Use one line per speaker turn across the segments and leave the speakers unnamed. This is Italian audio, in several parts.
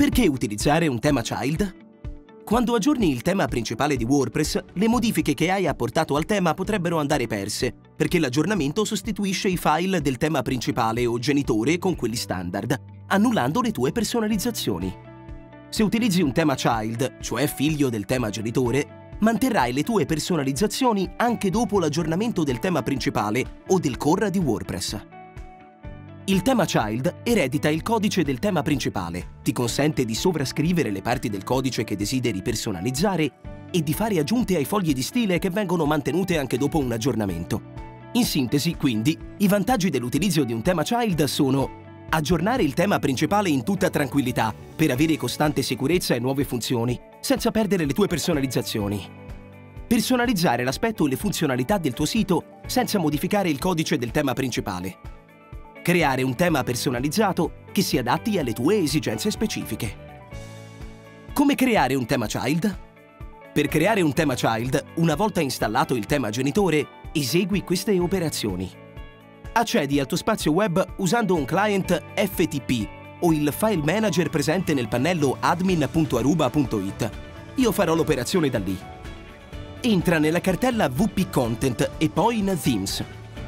Perché utilizzare un tema child? Quando aggiorni il tema principale di WordPress, le modifiche che hai apportato al tema potrebbero andare perse, perché l'aggiornamento sostituisce i file del tema principale o genitore con quelli standard, annullando le tue personalizzazioni. Se utilizzi un tema child, cioè figlio del tema genitore, manterrai le tue personalizzazioni anche dopo l'aggiornamento del tema principale o del core di WordPress. Il tema child eredita il codice del tema principale, ti consente di sovrascrivere le parti del codice che desideri personalizzare e di fare aggiunte ai fogli di stile che vengono mantenute anche dopo un aggiornamento. In sintesi, quindi, i vantaggi dell'utilizzo di un tema child sono: aggiornare il tema principale in tutta tranquillità per avere costante sicurezza e nuove funzioni, senza perdere le tue personalizzazioni. Personalizzare l'aspetto e le funzionalità del tuo sito senza modificare il codice del tema principale. Creare un tema personalizzato che si adatti alle tue esigenze specifiche. Come creare un tema child? Per creare un tema child, una volta installato il tema genitore, esegui queste operazioni. Accedi al tuo spazio web usando un client FTP o il file manager presente nel pannello admin.aruba.it. Io farò l'operazione da lì. Entra nella cartella WP Content e poi in Themes.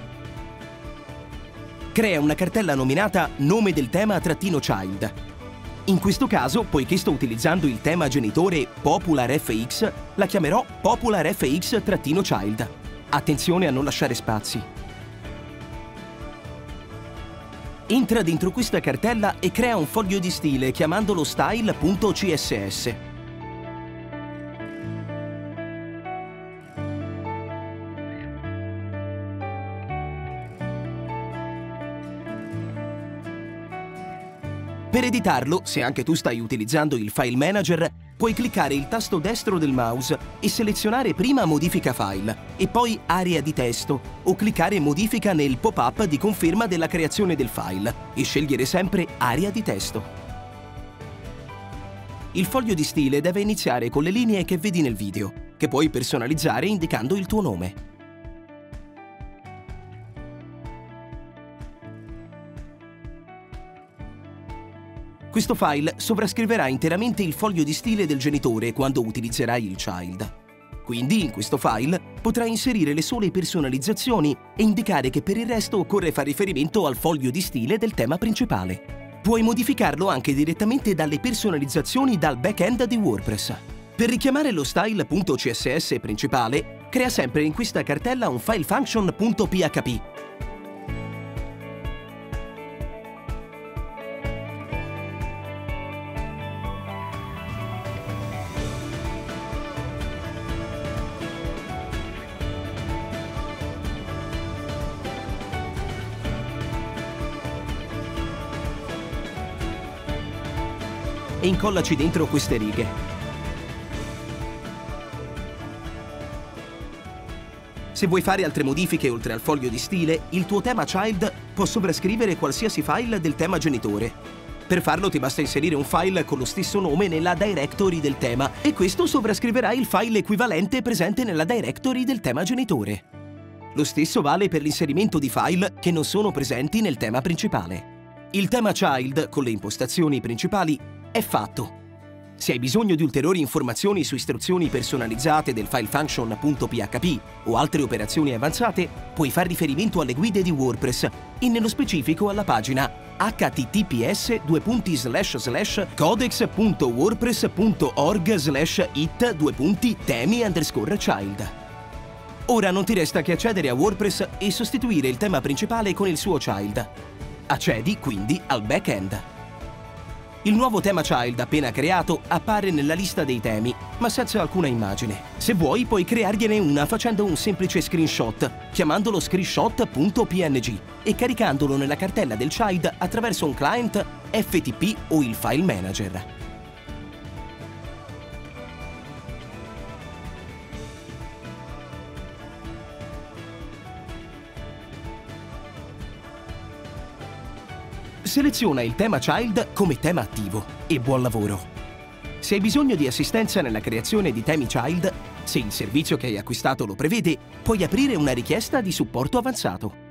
Crea una cartella nominata Nome del tema-child. In questo caso, poiché sto utilizzando il tema genitore PopularFX, la chiamerò PopularFX-child. Attenzione a non lasciare spazi. Entra dentro questa cartella e crea un foglio di stile chiamandolo style.css. Per editarlo, se anche tu stai utilizzando il file manager, puoi cliccare il tasto destro del mouse e selezionare prima Modifica file e poi Area di testo o cliccare Modifica nel pop-up di conferma della creazione del file e scegliere sempre Area di testo. Il foglio di stile deve iniziare con le linee che vedi nel video, che puoi personalizzare indicando il tuo nome. Questo file sovrascriverà interamente il foglio di stile del genitore quando utilizzerai il child. Quindi, in questo file, potrai inserire le sole personalizzazioni e indicare che per il resto occorre fare riferimento al foglio di stile del tema principale. Puoi modificarlo anche direttamente dalle personalizzazioni dal back-end di WordPress. Per richiamare lo style.css principale, crea sempre in questa cartella un file function.php. E incollaci dentro queste righe. Se vuoi fare altre modifiche oltre al foglio di stile, il tuo tema child può sovrascrivere qualsiasi file del tema genitore. Per farlo ti basta inserire un file con lo stesso nome nella directory del tema e questo sovrascriverà il file equivalente presente nella directory del tema genitore. Lo stesso vale per l'inserimento di file che non sono presenti nel tema principale. Il tema child, con le impostazioni principali, è fatto. Se hai bisogno di ulteriori informazioni su istruzioni personalizzate del file function.php o altre operazioni avanzate, puoi fare riferimento alle guide di WordPress e nello specifico alla pagina https://codex.wordpress.org/it:/temi_child. Ora non ti resta che accedere a WordPress e sostituire il tema principale con il suo child. Accedi quindi al back-end. Il nuovo tema child appena creato appare nella lista dei temi, ma senza alcuna immagine. Se vuoi puoi creargliene una facendo un semplice screenshot, chiamandolo screenshot.png e caricandolo nella cartella del child attraverso un client FTP o il file manager. Seleziona il tema child come tema attivo e buon lavoro! Se hai bisogno di assistenza nella creazione di temi child, se il servizio che hai acquistato lo prevede, puoi aprire una richiesta di supporto avanzato.